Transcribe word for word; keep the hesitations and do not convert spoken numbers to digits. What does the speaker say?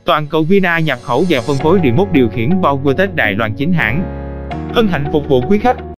Toàn cầu Vina nhập khẩu và phân phối remote điều khiển Powertech Đài Loan chính hãng. Hân hạnh phục vụ quý khách.